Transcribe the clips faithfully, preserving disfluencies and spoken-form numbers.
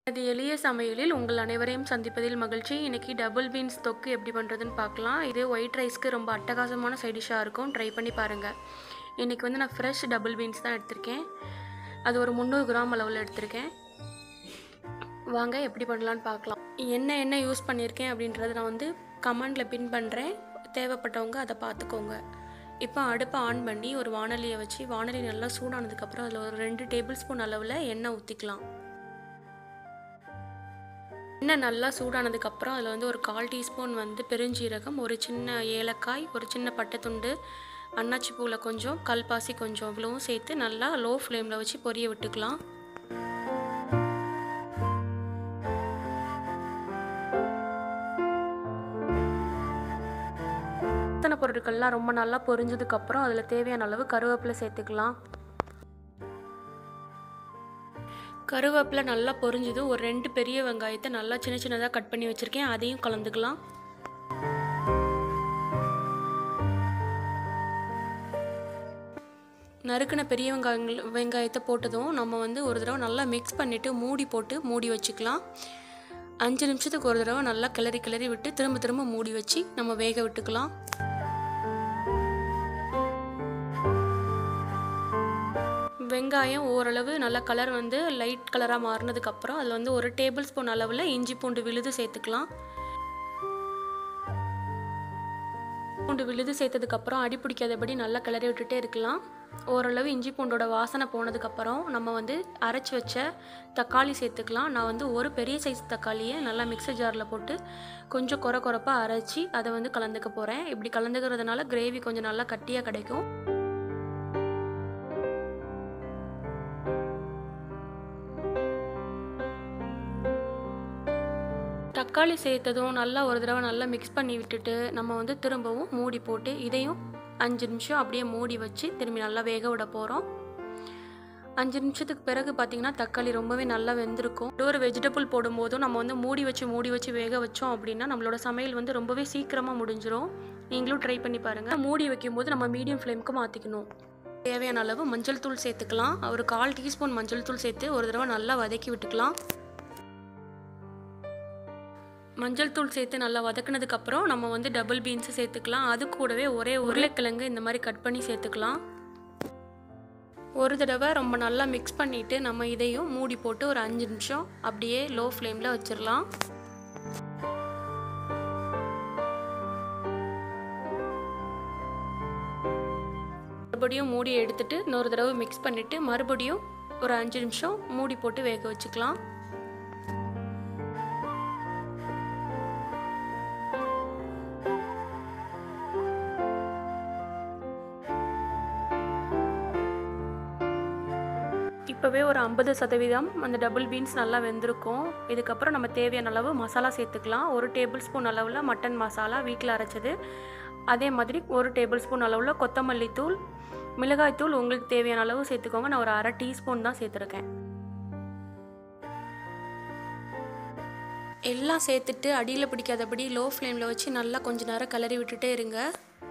இது எளிய சமையலில் உங்கள் அனைவரையும் சந்திப்பதில் மகிழ்ச்சி. இன்றைக்கி டபுள் பீன்ஸ் தொக்கு எப்படி பண்ணுறதுன்னு பார்க்கலாம். இது ஒயிட் ரைஸ்க்கு ரொம்ப அட்டகாசமான சைட் டிஷ்ஷாக இருக்கும். ட்ரை பண்ணி பாருங்கள். இன்றைக்கி வந்து நான் ஃப்ரெஷ் டபுள் பீன்ஸ் தான் எடுத்திருக்கேன். அது ஒரு முந்நூறு கிராம் அளவில் எடுத்திருக்கேன். வாங்க எப்படி பண்ணலான்னு பார்க்கலாம். என்ன என்ன யூஸ் பண்ணியிருக்கேன் அப்படின்றத நான் வந்து கமெண்டில் பின் பண்ணுறேன். தேவைப்பட்டவங்க அதை பார்த்துக்கோங்க. இப்போ அடுப்பை ஆன் பண்ணி ஒரு வானலியை வச்சு வானலி நல்லா சூடானதுக்கப்புறம் அதில் ஒரு ரெண்டு டேபிள் ஸ்பூன் அளவில் எண்ணெய் ஊற்றிக்கலாம். எண்ணெய் நல்லா சூடானதுக்கப்புறம் அதில் வந்து ஒரு கால் டீஸ்பூன் வந்து பெருஞ்சீரகம், ஒரு சின்ன ஏலக்காய், ஒரு சின்ன பட்டைத்துண்டு, அன்னாச்சி பூவில் கொஞ்சம், கல்பாசி கொஞ்சம், இவ்வளவும் சேர்த்து நல்லா லோ ஃப்ளேமில் வச்சு பொரிய விட்டுக்கலாம். இத்தனை பொருட்கள்லாம் ரொம்ப நல்லா பொரிஞ்சதுக்கப்புறம் அதில் தேவையான அளவு கருவேப்பிலை சேர்த்துக்கலாம். கருவேப்பிலை நல்லா பொரிஞ்சதும் ஒரு ரெண்டு பெரிய வெங்காயத்தை நல்லா சின்ன சின்னதாக கட் பண்ணி வச்சுருக்கேன், அதையும் கலந்துக்கலாம். நறுக்கின பெரிய வெங்காயங்கள் வெங்காயத்தை போட்டதும் நம்ம வந்து ஒரு தடவை நல்லா மிக்ஸ் பண்ணிவிட்டு மூடி போட்டு மூடி வச்சுக்கலாம். அஞ்சு நிமிஷத்துக்கு ஒரு தடவை நல்லா கிளறி கிளறி விட்டு திரும்ப திரும்ப மூடி வச்சு நம்ம வேக விட்டுக்கலாம். வெங்காயம் ஓரளவு நல்ல கலர் வந்து லைட் கலராக மாறினதுக்கப்புறம் அதில் வந்து ஒரு டேபிள் ஸ்பூன் அளவில் இஞ்சி பூண்டு விழுது சேர்த்துக்கலாம். பூண்டு விழுது சேர்த்ததுக்கப்புறம் அடி பிடிக்காதபடி நல்லா கிளறி விட்டுட்டே இருக்கலாம். ஓரளவு இஞ்சி பூண்டோட வாசனை போனதுக்கப்புறம் நம்ம வந்து அரைச்சி வச்ச தக்காளி சேர்த்துக்கலாம். நான் வந்து ஒரு பெரிய சைஸ் தக்காளியை நல்லா மிக்சர் ஜாரில் போட்டு கொஞ்சம் குறை குறைப்பாக அரைச்சி அதை வந்து கலந்துக்க போகிறேன். இப்படி கலந்துக்கிறதுனால கிரேவி கொஞ்சம் நல்லா கட்டியாக கிடைக்கும். தக்காளி சேர்த்ததும் நல்லா ஒரு தடவை நல்லா மிக்ஸ் பண்ணி விட்டுட்டு நம்ம வந்து திரும்பவும் மூடி போட்டு இதையும் அஞ்சு நிமிஷம் அப்படியே மூடி வச்சு திரும்பி நல்லா வேக விட போகிறோம். அஞ்சு நிமிஷத்துக்கு பிறகு பார்த்திங்கன்னா தக்காளி ரொம்பவே நல்லா வெந்திருக்கும். ஒரு வெஜிடபிள் போடும்போதும் நம்ம வந்து மூடி வச்சு மூடி வச்சு வேக வச்சோம் அப்படின்னா நம்மளோட சமையல் வந்து ரொம்பவே சீக்கிரமாக முடிஞ்சிடும். நீங்களும் ட்ரை பண்ணி பாருங்கள். மூடி வைக்கும்போது நம்ம மீடியம் ஃப்ளேமுக்கு மாற்றிக்கணும். தேவையான அளவு மஞ்சள் தூள் சேர்த்துக்கலாம். ஒரு கால் டீஸ்பூன் மஞ்சள் தூள் சேர்த்து ஒரு தடவை நல்லா வதக்கி விட்டுக்கலாம். மஞ்சள் தூள் சேர்த்து நல்லா வதக்குனதுக்கப்புறம் நம்ம வந்து டபுள் பீன்ஸு சேர்த்துக்கலாம். அது கூடவே ஒரே உருளைக்கிழங்கு இந்த மாதிரி கட் பண்ணி சேர்த்துக்கலாம். ஒரு தடவை ரொம்ப நல்லா மிக்ஸ் பண்ணிவிட்டு நம்ம இதையும் மூடி போட்டு ஒரு அஞ்சு நிமிஷம் அப்படியே லோ ஃப்ளேமில் வச்சிடலாம். மறுபடியும் மூடி எடுத்துட்டு இன்னொரு தடவை மிக்ஸ் பண்ணிவிட்டு மறுபடியும் ஒரு அஞ்சு நிமிஷம் மூடி போட்டு வேக வச்சுக்கலாம். இப்போவே ஒரு ஐம்பது சதவீதம் அந்த டபுள் பீன்ஸ் நல்லா வெந்திருக்கும். இதுக்கப்புறம் நம்ம தேவையான அளவு மசாலா சேர்த்துக்கலாம். ஒரு டேபிள் ஸ்பூன் அளவில் மட்டன் மசாலா வீட்டில் அரைச்சது, அதே மாதிரி ஒரு டேபிள் ஸ்பூன் அளவில் கொத்தமல்லி தூள், மிளகாய் தூள் உங்களுக்கு தேவையான அளவு சேர்த்துக்கோங்க. நான் ஒரு அரை டீஸ்பூன் தான் சேர்த்துருக்கேன். எல்லாம் சேர்த்துட்டு அடியில் பிடிக்காதபடி லோ ஃப்ளேமில் வச்சு நல்லா கொஞ்சம் நேரம் கிளறி விட்டுட்டே இருங்க.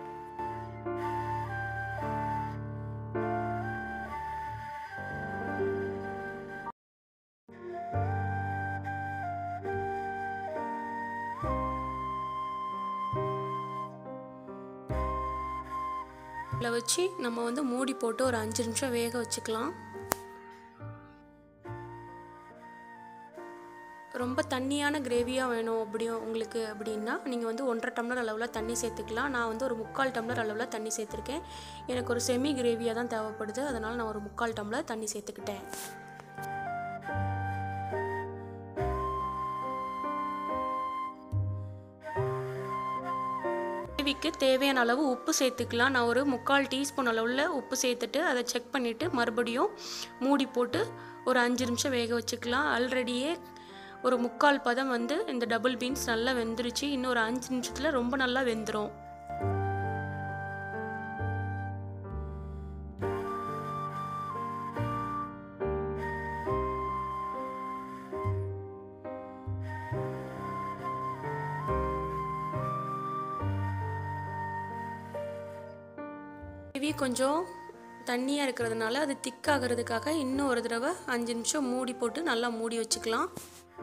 வச்சு நம்ம வந்து மூடி போட்டு ஒரு அஞ்சு நிமிஷம் வேக வச்சுக்கலாம். ரொம்ப தண்ணியான கிரேவியாக வேணும் அப்படியும் உங்களுக்கு அப்படின்னா நீங்கள் வந்து ஒன்றரை டம்ளர் அளவில் தண்ணி சேர்த்துக்கலாம். நான் வந்து ஒரு முக்கால் டம்ளர் அளவில் தண்ணி சேர்த்துருக்கேன். எனக்கு ஒரு செமி கிரேவியாக தான் தேவைப்படுது, அதனால் நான் ஒரு முக்கால் டம்ளர் தண்ணி சேர்த்துக்கிட்டேன். கிரேவிக்கு தேவையான அளவு உப்பு சேர்த்துக்கலாம். நான் ஒரு முக்கால் டீஸ்பூன் அளவில் உப்பு சேர்த்துட்டு அதை செக் பண்ணிவிட்டு மறுபடியும் மூடி போட்டு ஒரு அஞ்சு நிமிஷம் வேக வச்சுக்கலாம். ஆல்ரெடியே ஒரு முக்கால் பதம் வந்து இந்த டபுள் பீன்ஸ் நல்லா வெந்துருச்சு. இன்னும் ஒரு அஞ்சு நிமிஷத்தில் ரொம்ப நல்லா வெந்துடும். கிரேவி கொஞ்சம் தண்ணியாக இருக்கிறதுனால அது திக்காகிறதுக்காக இன்னும் ஒரு தடவை அஞ்சு நிமிஷம் மூடி போட்டு நல்லா மூடி வச்சுக்கலாம்.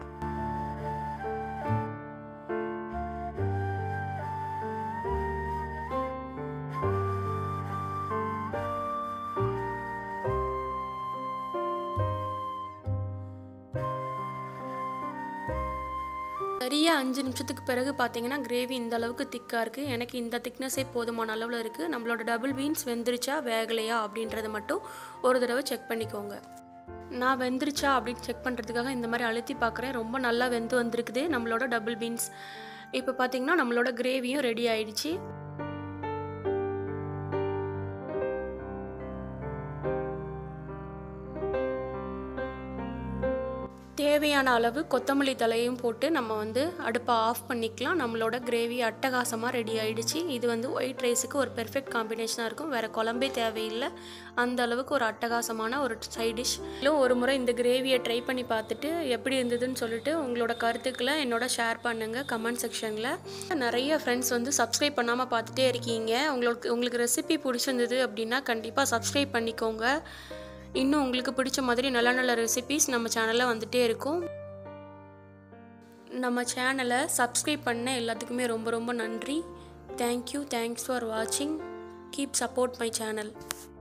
சரியாக அஞ்சு நிமிஷத்துக்கு பிறகு பார்த்தீங்கன்னா கிரேவி இந்த அளவுக்கு திக்காக இருக்குது. எனக்கு இந்த திக்னஸே போதுமான அளவில் இருக்குது. நம்மளோட டபுள் பீன்ஸ் வெந்துருச்சா வேகலையா அப்படின்றத மட்டும் ஒரு தடவை செக் பண்ணிக்கோங்க. நான் வெந்துருச்சா அப்படின்னு செக் பண்ணுறதுக்காக இந்த மாதிரி அழுத்தி பார்க்குறேன். ரொம்ப நல்லா வெந்து வந்திருக்குது நம்மளோட டபுள் பீன்ஸ். இப்போ பார்த்தீங்கன்னா நம்மளோட கிரேவியும் ரெடி ஆயிடுச்சு. தேவையான அளவு கொத்தமல்லி தலையும் போட்டு நம்ம வந்து அடுப்பை ஆஃப் பண்ணிக்கலாம். நம்மளோட கிரேவி அட்டகாசமாக ரெடி ஆகிடுச்சு. இது வந்து ஒயிட் ரைஸுக்கு ஒரு பெர்ஃபெக்ட் காம்பினேஷனாக இருக்கும். வேறு குழம்பே தேவையில்லை. அந்த அளவுக்கு ஒரு அட்டகாசமான ஒரு சைட் டிஷ். இல்லை ஒரு முறை இந்த கிரேவியை ட்ரை பண்ணி பார்த்துட்டு எப்படி இருந்ததுன்னு சொல்லிட்டு உங்களோட கருத்துக்களை என்னோட ஷேர் பண்ணுங்கள் கமெண்ட் செக்ஷனில். நிறைய ஃப்ரெண்ட்ஸ் வந்து சப்ஸ்கிரைப் பண்ணாமல் பார்த்துட்டே இருக்கீங்க. உங்களுக்கு உங்களுக்கு ரெசிபி பிடிச்சிருந்தது அப்படின்னா கண்டிப்பாக சப்ஸ்கிரைப் பண்ணிக்கோங்க. இன்னும் உங்களுக்கு பிடிச்ச மாதிரி நல்ல நல்ல ரெசிபீஸ் நம்ம சேனலில் வந்துகிட்டே இருக்கும். நம்ம சேனலை சப்ஸ்கிரைப் பண்ண எல்லாத்துக்குமே ரொம்ப ரொம்ப நன்றி. தேங்க்யூ. தேங்க்ஸ் ஃபார் வாட்சிங். Keep support my channel.